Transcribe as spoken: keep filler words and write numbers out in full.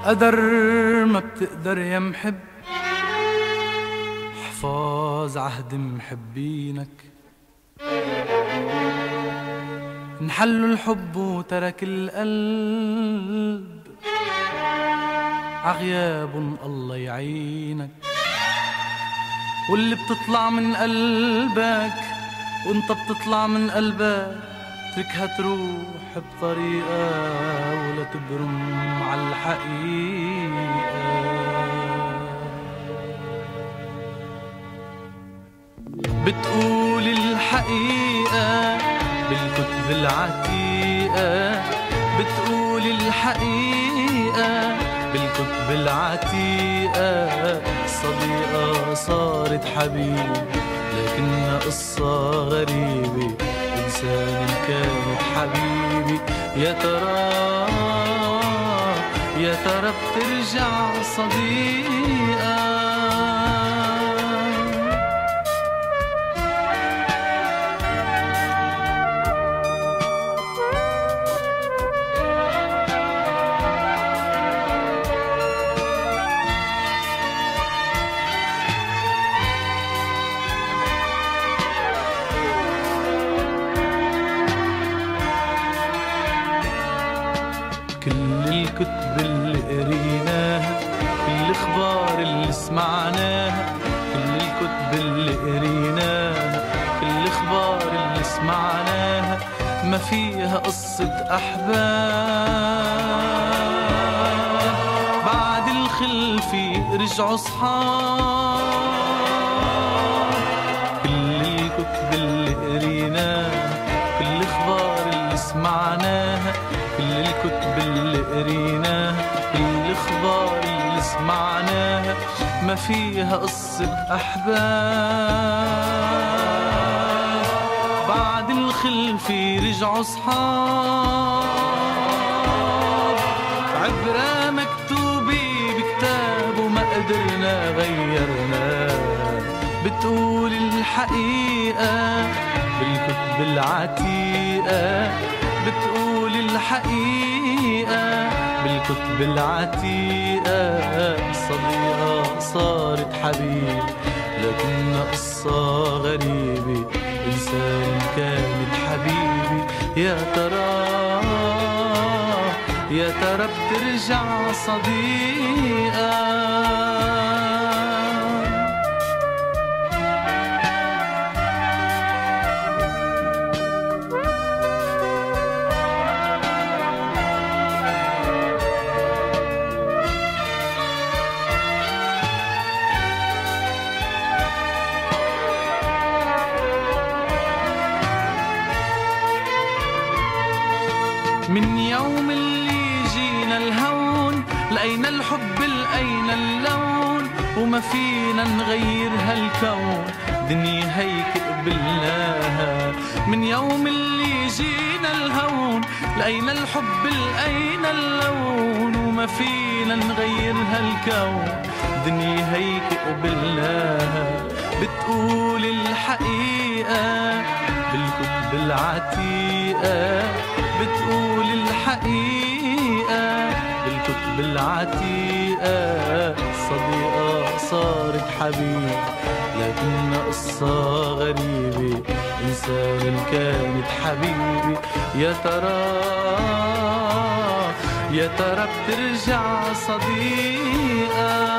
قدر ما بتقدر يا محب، حفاظ عهد محبينك. انحلوا الحب وترك القلب، عغياب الله يعينك. واللي بتطلع من قلبك وانت بتطلع من قلبك، اتركها تروح بطريقة ولا تبرم على الحقيقة. بتقول الحقيقة بالكتب العتيقة، بتقول الحقيقة بالكتب العتيقة. صديقة صارت حبيب لكنها قصة غريبة، إنسان كانت حبيبي. يا ترى يا ترى بترجع صديقة. كل الكتب اللي قريناها، كل الأخبار اللي سمعناها، كل الكتب اللي قريناها، كل الأخبار اللي سمعناها، ما فيها قصة أحباب. بعد الخلفة رجعوا صحاب. كل الكتب اللي قريناها، كل الأخبار اللي سمعناها، كل الكتب اللي قريناها، كل الأخبار اللي سمعناها، ما فيها قصة أحباب. بعد الخلفة رجعوا صحاب. عبرة مكتوبة بكتاب وما قدرنا غيرنا. بتقول الحقيقة بالكتب العتيقة، بتقول الحقيقة بالكتب العتيقة. صديقة صارت حبيب لكنها قصة غريبة، إنسان كانت حبيبي. يا ترى يا ترى بترجع صديقة. من يوم اللي جينا الهون، لقينا الحب لقينا اللون، وما فينا نغير هالكون، دنيا هيك قبلناها. من يوم اللي جينا الهون، لقينا الحب لقينا اللون، وما فينا نغير هالكون، دنيا هيك قبلناها. بتقول الحقيقة بالكتب العتيقة، بتقول الحقيقة بالكتب العتيقة. صديقة صارت حبيب لكنها قصة غريبة، إنسان كانت حبيبي. يا ترى يا ترى بترجع صديقة.